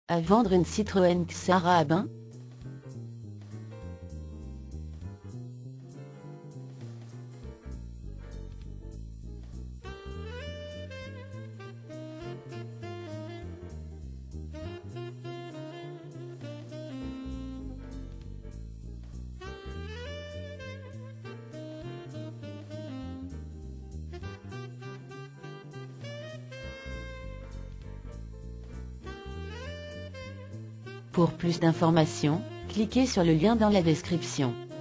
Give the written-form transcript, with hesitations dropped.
À vendre une Citroën Xsara à Bain? Pour plus d'informations, cliquez sur le lien dans la description.